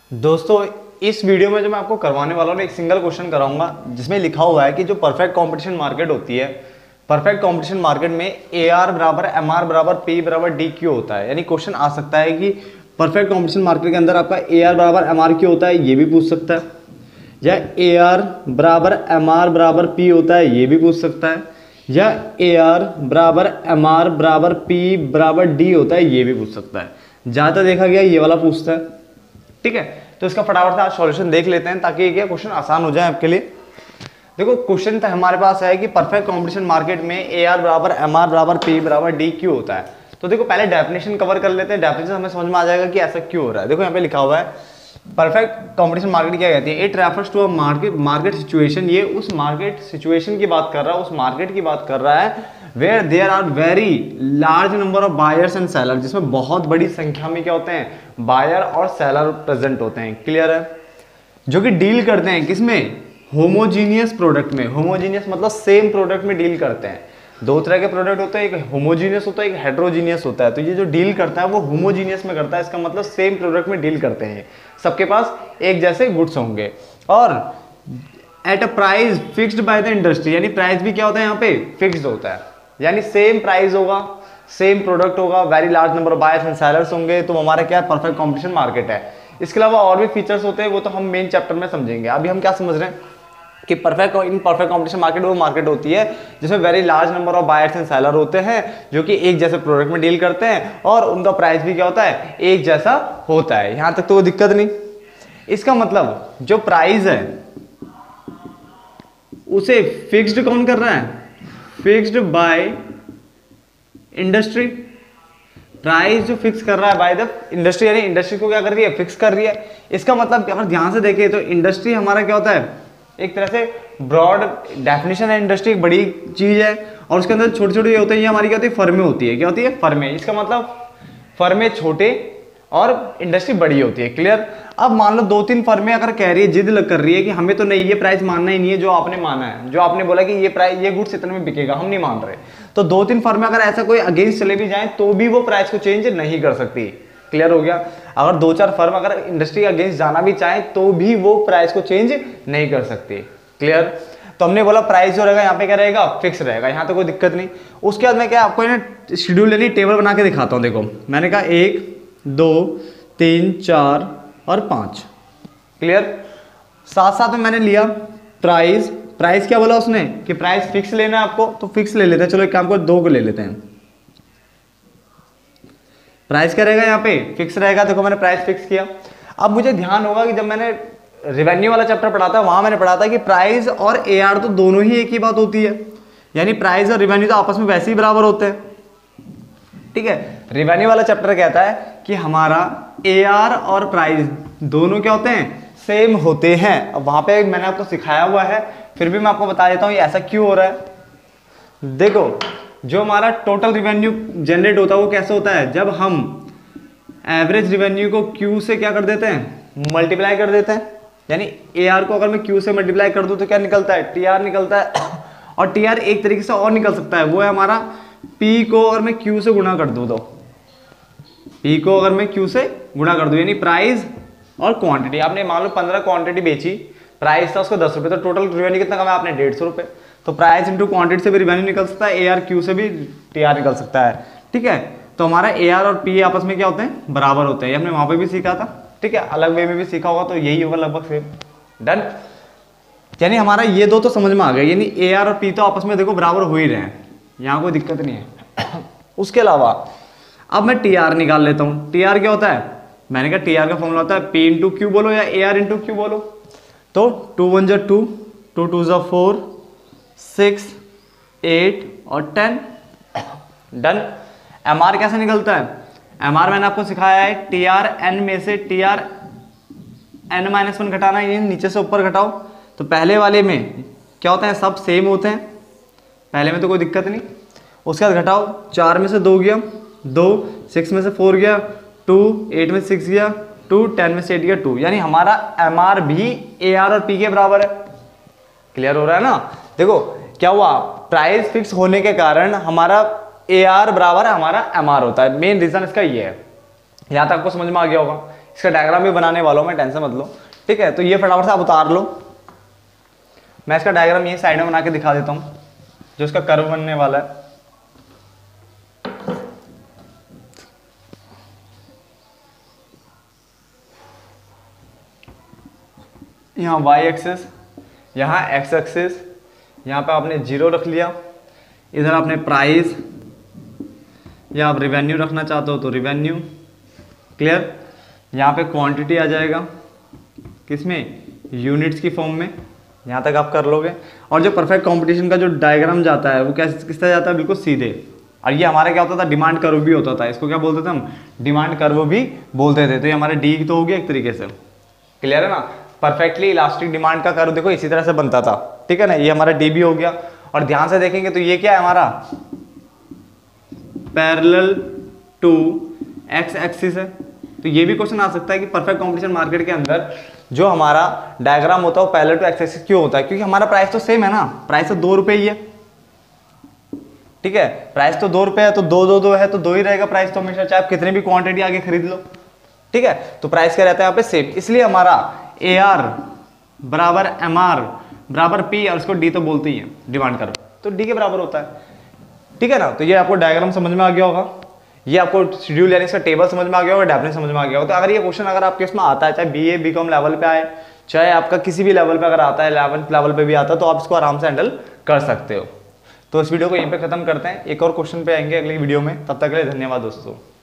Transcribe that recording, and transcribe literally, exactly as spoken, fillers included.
दोस्तों इस वीडियो में जो मैं आपको करवाने वाला हूँ एक सिंगल क्वेश्चन कराऊंगा जिसमें लिखा हुआ है कि जो परफेक्ट कंपटीशन मार्केट होती है, परफेक्ट कंपटीशन मार्केट में ए आर बराबर एम आर बराबर पी बराबर डी क्यू होता है। यानी क्वेश्चन आ सकता है कि परफेक्ट कंपटीशन मार्केट के अंदर आपका ए आर बराबर एम आर क्यू होता है, ये भी पूछ सकता है, या ए आर बराबर एम आर बराबर पी होता है, ये भी पूछ सकता है, या ए आर बराबर एम आर बराबर पी बराबर डी होता है, ये भी पूछ सकता है। ज़्यादातर देखा गया ये वाला पूछता है। ठीक है, तो इसका फटाफट से आज सॉल्यूशन देख लेते हैं ताकि क्या क्वेश्चन आसान हो जाए आपके लिए। देखो क्वेश्चन तो हमारे पास है कि परफेक्ट कंपटीशन मार्केट में ए आर बराबर एम आर बराबर पी बराबर डी क्यू होता है। तो देखो पहले डेफिनेशन कवर कर लेते हैं, डेफिनेशन हमें समझ में आ जाएगा कि ऐसा क्यों हो रहा है। देखो यहाँ पे लिखा हुआ है परफेक्ट कंपटीशन मार्केट क्या कहती है, it refers to a market market situation. ये उस मार्केट सिचुएशन की बात कर रहा है, उस मार्केट की बात कर रहा है where there are very large number of buyers and seller, जिसमें बहुत बड़ी संख्या में क्या होते हैं, बायर और सेलर प्रेजेंट होते हैं। क्लियर है, जो कि डील करते हैं किसमें, होमोजीनियस प्रोडक्ट में। होमोजीनियस मतलब सेम प्रोडक्ट में डील करते हैं। दो तरह के प्रोडक्ट होते हैं, एक होमोजीनियस होता है, एक हेट्रोजीनियस होता है। तो ये जो डील करता है वो होमोजीनियस में करता है, इसका मतलब सेम प्रोडक्ट में डील करते हैं, सबके पास एक जैसे गुड्स होंगे। और at a price fixed by the industry, यानी प्राइस भी क्या होता है यहाँ पे फिक्स्ड होता है, यानी सेम प्राइस होगा, सेम प्रोडक्ट होगा, very large number of buyers and sellers होंगे। तो हमारा क्या परफेक्ट कंपटीशन मार्केट है। इसके अलावा और भी फीचर्स होते हैं, वो तो हम मेन चैप्टर में समझेंगे। अभी हम क्या समझ रहे हैं कि perfect in perfect competition market वो मार्केट होती है जिसमें very large number of buyers and seller होते हैं, जो कि एक जैसे प्रोडक्ट में डील करते हैं और उनका प्राइस भी क्या होता है, एक जैसा होता है। यहां तक तो वो दिक्कत नहीं। इसका मतलब जो प्राइस है उसे फिक्स्ड कौन कर रहा है, फिक्स्ड बाय इंडस्ट्री। प्राइस जो फिक्स कर रहा है बाय द इंडस्ट्री, यानी इंडस्ट्री को क्या कर रही है, फिक्स कर रही है। इसका मतलब अगर ध्यान से देखें तो इंडस्ट्री हमारा क्या होता है, एक तरह से ब्रॉड डेफिनेशन है। इंडस्ट्री एक बड़ी चीज है और उसके अंदर छोटे छोटे ये होते हैं, ये हमारी क्या होती है, फर्में होती है। क्या होती है, फर्में। इसका मतलब फर्में छोटे और इंडस्ट्री बड़ी होती है। क्लियर। अब मान लो दो तीन फर्में अगर कह रही है, जिद लग कर रही है कि हमें तो नहीं ये प्राइस मानना ही नहीं है जो आपने माना है, जो आपने बोला कि ये प्राइस ये गुड्स इतने में बिकेगा, हम नहीं मान रहे। तो दो तीन फर्में अगर ऐसा कोई अगेंस्ट चले भी जाए तो भी वो प्राइस को चेंज नहीं कर सकती। क्लियर हो गया। अगर दो चार फर्म अगर इंडस्ट्री के अगेंस्ट जाना भी चाहे तो भी वो प्राइस को चेंज नहीं कर सकती। क्लियर। तो हमने बोला प्राइस जो रहेगा यहाँ पे क्या रहेगा, फिक्स रहेगा, यहाँ तो कोई दिक्कत नहीं। उसके बाद मैं क्या आपको ना शेड्यूल यानी टेबल बना के दिखाता हूँ। देखो मैंने कहा एक दो तीन चार और पाँच। क्लियर। साथ साथ में मैंने लिया प्राइस। प्राइस क्या बोला उसने कि प्राइस फिक्स लेना है आपको, तो फिक्स ले लेते हैं। चलो एक काम को दो को ले लेते हैं। प्राइस क्या रहेगा यहाँ पे, फिक्स रहेगा। देखो मैंने प्राइस फिक्स किया। अब मुझे ध्यान होगा कि जब मैंने रेवेन्यू वाला चैप्टर पढ़ा था वहां मैंने पढ़ा था कि प्राइस और ए आर तो दोनों ही एक ही बात होती है, यानी प्राइस और रेवेन्यू तो आपस में वैसे ही बराबर होते हैं। ठीक है। रेवेन्यू वाला चैप्टर कहता है कि हमारा ए आर और प्राइस दोनों क्या होते हैं, सेम होते हैं। अब वहां पे मैंने आपको सिखाया हुआ है, फिर भी मैं आपको बता देता हूँ ये ऐसा क्यों हो रहा है। देखो जो हमारा टोटल रिवेन्यू जनरेट होता है वो कैसे होता है, जब हम एवरेज रिवेन्यू को क्यू से क्या कर देते हैं, मल्टीप्लाई कर देते हैं। यानी ए आर को अगर मैं क्यू से मल्टीप्लाई कर दूं तो क्या निकलता है, टी आर निकलता है। और टी आर एक तरीके से और निकल सकता है, वो है हमारा पी को अगर मैं क्यू से गुणा कर दूं तो पी को अगर मैं क्यू से गुणा कर दूं, यानी प्राइस और क्वांटिटी। आपने मान लो पंद्रह क्वांटिटी बेची, प्राइस था उसको दस रुपए, तो टोटल रिवेन्यू कितना कमा आपने, डेढ़ सौ रुपए। तो प्राइस इंटू क्वांटिटी से भी रिवेन्यू निकल सकता है, ए आर क्यू से भी टी आर निकल सकता है। ठीक है। तो हमारा ए आर और पी आपस में क्या होते हैं, बराबर होते हैं। ये हमने वहां पे भी सीखा था। ठीक है। अलग वे में भी सीखा होगा तो यही होगा लगभग सेम। डन। यानी हमारा ये दो तो समझ में आ गया, यानी ए आर और पी तो आपस में देखो बराबर हो ही रहे हैं, यहाँ कोई दिक्कत नहीं है। उसके अलावा अब मैं टी आर निकाल लेता हूँ। टी आर क्या होता है, मैंने कहा टी आर का फॉर्मूला होता है पी इंटू क्यू बोलो या ए आर इंटू क्यू बोलो। तो टू वन जो टू, टू टू जो फोर, सिक्स, एट और टेन। डन। एम आर कैसे निकलता है, एम आर मैंने आपको सिखाया है टी आर एन में से T R N minus one घटाना, ये नीचे से ऊपर घटाओ। तो पहले वाले में क्या होता है, सब सेम होते हैं, पहले में तो कोई दिक्कत नहीं। उसके बाद घटाओ, चार में से दो गया दो, सिक्स में से फोर गया टू, एट में से सिक्स गया टू, टेन में से एट गया टू। यानी हमारा एम आर भी ए आर और पी के बराबर है। क्लियर हो रहा है ना। देखो क्या हुआ, प्राइस फिक्स होने के कारण हमारा ए आर बराबर हमारा एम आर होता है। मेन रीजन इसका ये है। यहां तक आपको समझ में आ गया होगा। इसका डायग्राम भी बनाने वाला हूँ मैं, टेंशन मत लो, ठीक है। तो ये फटाफट से आप उतार लो, मैं इसका डायग्राम ये साइड में बना के दिखा देता हूँ जो इसका कर्व बनने वाला है। यहाँ y एक्सिस, यहाँ x एक्सिस, यहाँ पे आपने जीरो रख लिया, इधर आपने प्राइस या आप रिवेन्यू रखना चाहते हो तो रिवेन्यू, क्लियर। यहाँ पे क्वांटिटी आ जाएगा किसमें, यूनिट्स की फॉर्म में, यहाँ तक आप कर लोगे। और जो परफेक्ट कंपटीशन का जो डायग्राम जाता है वो कैसे किस तरह जाता है, बिल्कुल सीधे। और ये हमारा क्या होता था, डिमांड कर्व भी होता था, इसको क्या बोलते थे हम, डिमांड कर्व भी बोलते थे। तो ये हमारे डी तो हो गया एक तरीके से, क्लियर है ना। परफेक्टली इलास्टिक डिमांड का कर्व देखो इसी तरह से बनता था, ठीक है ना। ये हमारा डी भी हो गया। और ध्यान से देखेंगे तो ये क्या है हमारा, पैरेलल टू एक्स एक्सिस है। तो ये भी क्वेश्चन आ सकता है कि परफेक्ट कंपटीशन मार्केट के अंदर जो हमारा डायग्राम होता है वो पैरेलल टू एक्स एक्सिस क्यों होता है, क्योंकि हमारा प्राइस तो सेम है ना, प्राइस तो दो रुपए ही है, ठीक है। प्राइस तो दो रुपए है, तो दो दो दो है तो दो ही रहेगा प्राइस तो हमेशा, चाहे आप कितने भी क्वांटिटी आगे खरीद लो, ठीक है। तो प्राइस क्या रहता है यहाँ पे, सेम। इसलिए हमारा ए आर बराबर एम आर बराबर पी, और उसको डी तो बोलते ही है डिमांड कर्व, तो डी के बराबर होता है, ठीक है ना। तो ये आपको डायग्राम समझ में आ गया होगा, ये आपको शेड्यूल यानी इसका टेबल समझ में आ गया होगा, डेफिनेशन समझ में आ गया होगा। तो अगर ये क्वेश्चन अगर आपके इसमें आता है, चाहे B A B com level पे आए, चाहे आपका किसी भी लेवल पे अगर आता है, इलेवेंथ लेवल पे भी आता है, तो आप इसको आराम से हैंडल कर सकते हो। तो इस वीडियो को यहीं पे खत्म करते हैं, एक और क्वेश्चन पे आएंगे अगली वीडियो में, तब तक के लिए धन्यवाद दोस्तों।